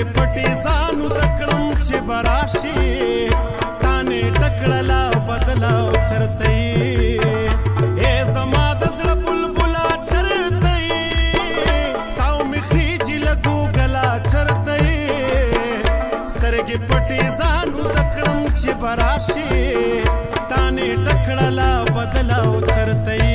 سترګې پټې ځانو ته کړم چې به راشي تانې ټکړله بدله او چرته یې زما د زړه بلبله چرته یې تاو مې خیجي له ګوګله چرته یې سترګې پټې ځانو ته کړم چې به راشي تانې ټکړله بدله او چرته یې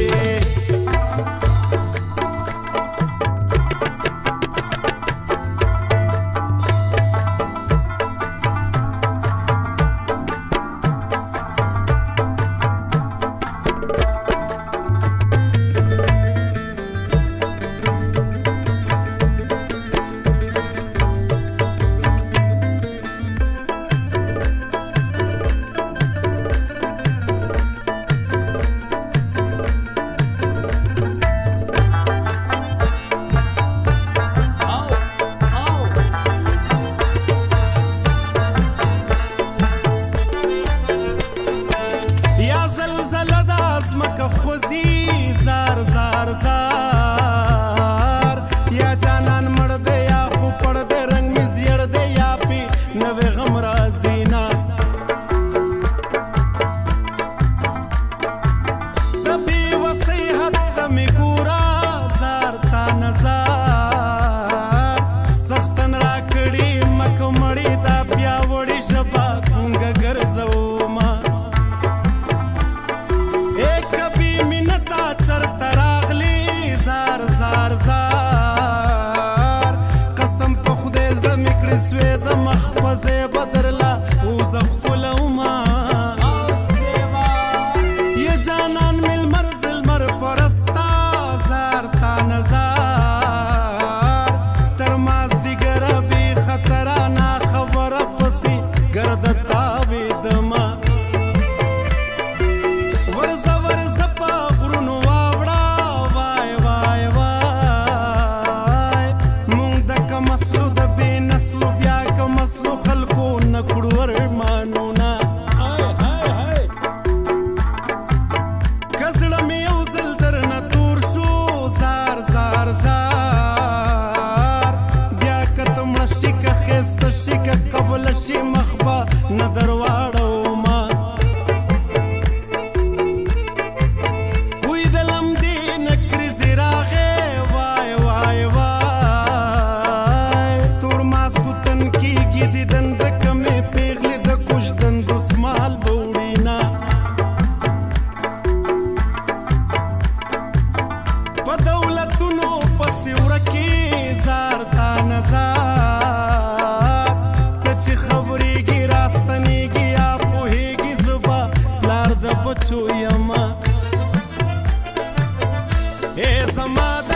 زار زار زار یا جانان مړ دی یا خو پړ دی رنګ مې زیړ دی یا پې نوې غم راځي نه د بې وسۍ حد ته مې ګوره زار تا نظار سختن را کړي مکه مړې دا پیاوړې ژبه ګونګه ګرځومه قسم په خدای زړه مې کړې سوې د مخ په ځای به درله اوزه ښکلومه یه جانان مې لمر زلمر پرستا زار تا نظار تر مازدیګره بې خطره ناخبره پسې ګرده تاوېدمه ورځه ورځه په غرونو واوړه وای وای وای مونږ د کمسلو د بې نسلو بیا کمسلو خلکو نه کړو ارمانونه که زړه مې یو ځل درنه تور شو زار زار زار بیا که ته مړه شي که ښایسته شي که قبله شي مخ به نه در واړومه سمال بوړینا په دولتونو پسې ورکې زار تا نظار ته چې خبرېږي راستنېږي یا پوهېږي زه به پلار د بچو یمه ای زما